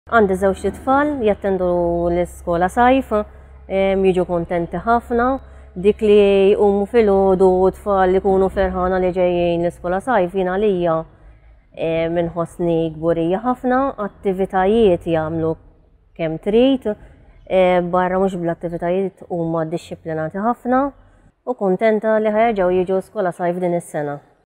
Għandi żewġ tfal jattendu l-Skolasajf, jiġu kontenti ħafna. Dik li jqumu filgħodu tfal li jkunu ferħana li ġejjin l-Skolasajf jiena għalija minħossni gburija ħafna, attivitajiet jagħmlu kemm trid, barra mhux bl-attivitajiet huma dixxiplinati ħafna u kuntenta li ħerġgħu jiġu Skolasajf din is-sena.